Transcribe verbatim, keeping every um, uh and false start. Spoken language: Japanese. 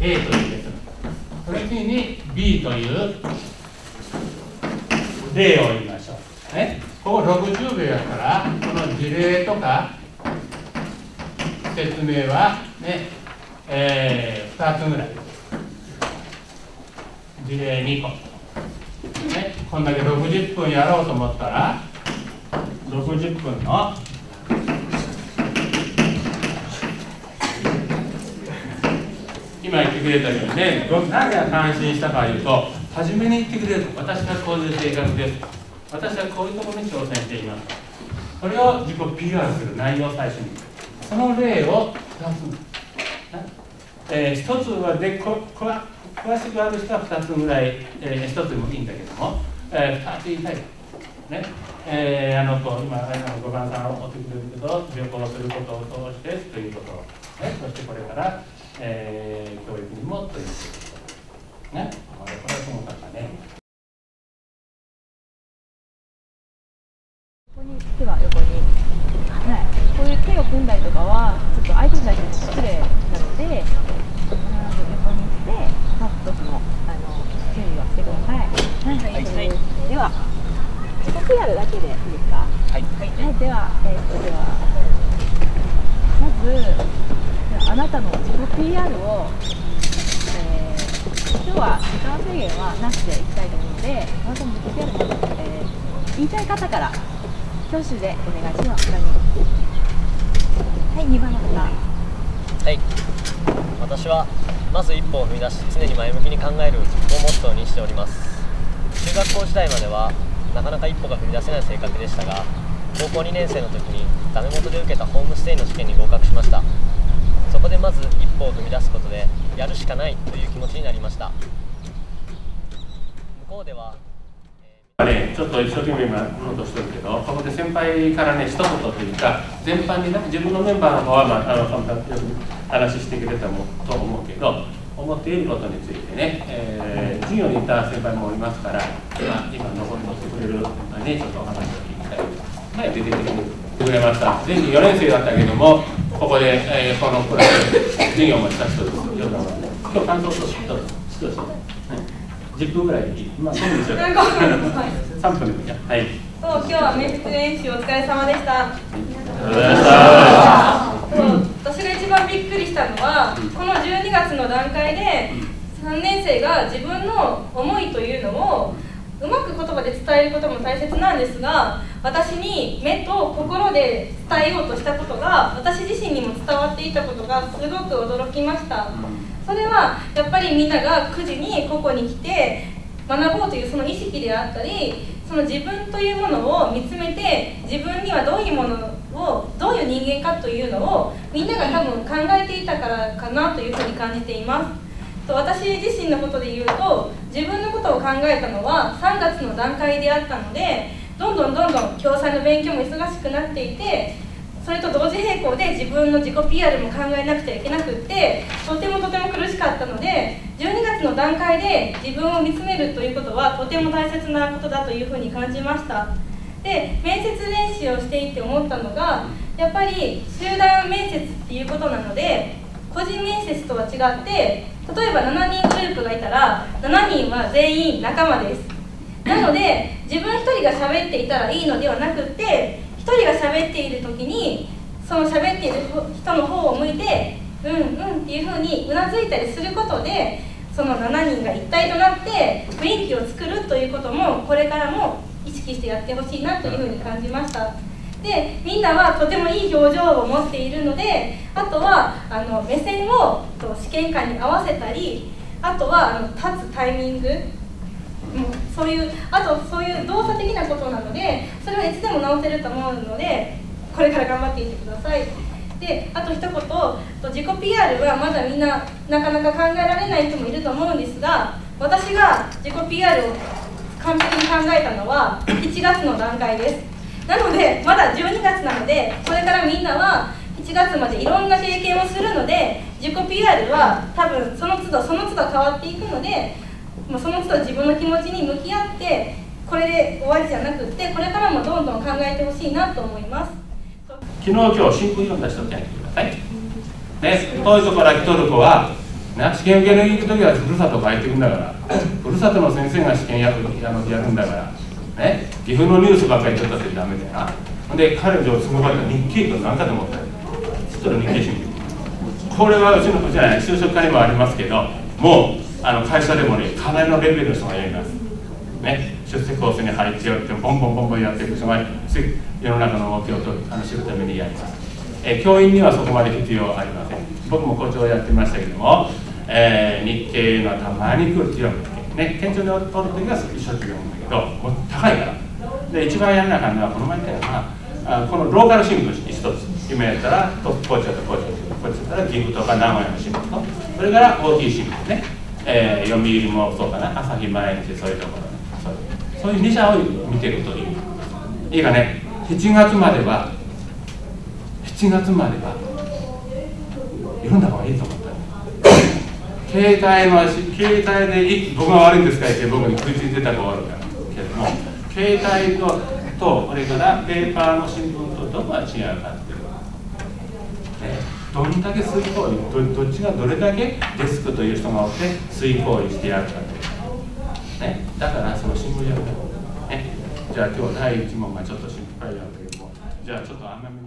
A という列。それ次に B という例を言いましょう。ね、こころくじゅうびょうやから、この事例とか説明はね、えー、ふたつぐらい。事例にこ。ね、こんだけろくじゅっぷんやろうと思ったら、ろくじゅっぷんの今言ってくれたようにね、何が感心したかいうと、初めに言ってくれる、私はこういう性格です。私はこういうところに挑戦しています。それを自己 ピーアール する内容を最初に。その例をふたつ、えー、ひとつはでここ詳しくある人はふたつぐらい、えー、ひとつでもいいんだけども、えー、ふたつ言いたい。ねえー、あの子、今、あのごばんさんを追ってくれるけど、旅行することを通してということを、ね、そしてこれから、えー、教育にもということね、これはすごかったね。 ここに手は横に、はい、こういう手を組んだりとかはちょっと相手に対して失礼なので、横にしてパッとそのあの注意をしてください。はい、はい、では自己 ピーアール だけでいいですか。はい、はい、では、えー、っとではまずあなたの自己 ピーアール を、えー、今日は時間制限はなしでいきたいと思うので、あなたの自己 ピーアール まず、えー、言いたい方から挙手でお願いします。はい、にばんの方。 はい、私はまず一歩を踏み出し常に前向きに考えるをモットーにしております。中学校時代まではなかなか一歩が踏み出せない性格でしたが、高校にねん生の時にダメ元で受けたホームステイの試験に合格しました。そこでまず一歩を踏み出すことでやるしかないという気持ちになりました。向こうではね、ちょっと一生懸命今ノートしてるけど、ここで先輩からね一言というか、全般にね、自分のメンバーの方は、まあ、あのよく話してくれたもと思うけど、思っていることについてね、えー、授業に行った先輩もおりますから、今今残ってくれる先輩にちょっとお話を聞きたい。はい、出てきてくれました。前期よねん生だったけども、ここで、えー、このクラスで授業もした人です。今日感想と一つ一つ。じゅっぷんぐらいでいい。まあ、そうですよ。さんぷんでいいや。はい。 今日は面接練習お疲れ様でした。 ありがとうございました。 私が一番びっくりしたのは、このじゅうにがつの段階でさんねん生が自分の思いというのをうまく言葉で伝えることも大切なんですが、私に目と心で伝えようとしたことが私自身にも伝わっていたことがすごく驚きました。それはやっぱりみんながくじにここに来て学ぼうというその意識であったり、その自分というものを見つめて、自分にはどういうものをどういう人間かというのをみんなが多分考えていたからかなというふうに感じています。と私自身のことで言うと、自分のことを考えたのはさんがつの段階であったので、どんどんどんどん教材の勉強も忙しくなっていて、それと同時並行で自分の自己 ピーアール も考えなくちゃいけなくって、とてもとても苦しかったので、じゅうにがつの段階で自分を見つめるということはとても大切なことだというふうに感じました。で、面接練習をしていて思ったのが、やっぱり集団面接っていうことなので、個人面接とは違って、例えばななにんグループがいたらななにんは全員仲間です。なので自分ひとりが喋っていたらいいのではなくって、ひとりが喋っている時にその喋っている人の方を向いてうんうんっていうふうにうなずいたりすることで、そのななにんが一体となって雰囲気を作るということもこれからも意識してやってほしいなというふうに感じました。で、みんなはとてもいい表情を持っているので、あとはあの目線を試験官に合わせたり、あとはあの立つタイミング、もうそういうあとそういう動作的なことなので、それはいつでも直せると思うので、これから頑張っていってください。で、あと一言、自己 ピーアール はまだみんななかなか考えられない人もいると思うんですが、私が自己 ピーアール を完璧に考えたのはいちがつの段階です。なのでまだじゅうにがつなので、これからみんなはいちがつまでいろんな経験をするので、自己 ピーアール は多分その都度その都度変わっていくので、もうその都度自分の気持ちに向き合って、これで終わりじゃなくって、これからもどんどん考えてほしいなと思います。 昨日今日新聞読んだ人ってやってくださいね。遠いところから来とる子はな試験受けに行くときはふるさと帰ってくるんだから、ふるさとの先生が試験やるやるやるんだから、ね、岐阜のニュースばっかり言っちゃってダメだよな。で、彼女すごかった日経と何かと思ったよ。ちょっと日経新聞。これはうちのじゃない就職課にもありますけど、もうあの会社でもね、かなりのレベルの人がやります。ね、出世コースに入ってやって、ボンボンボンボンやっていく人が世の中の動きをあの知るためにやります。え教員にはそこまで必要ありません。僕も校長をやってましたけども、えー、日経のたまに来るっていうね、県庁におるときは一緒って言うんだけど、もう高いから。で、一番やらなあかんのは、この前言ったような、あこのローカル新聞一つ、今やったら、トップ校長と校長とこっちだったら、岐阜とか名古屋の新聞と、それから大きい新聞ね、えー、読売もそうかな、朝日毎日、そういうところね、そういう、そういうに社を見てるという。いいかね、しちがつまでは、しちがつまでは、読んだ方がいいと思った。携帯の携帯で僕が悪いんですかって僕に食いついてた子があるからけれども、携帯ととこれからペーパーの新聞とどこが違うかっていう、ね、どんだけ遂行為 ど, どっちがどれだけデスクという人がおって遂行為してやるかって、ね、だからその新聞やるから、ね、じゃあ今日第一問がちょっと心配なんだけども、じゃあちょっとあんまり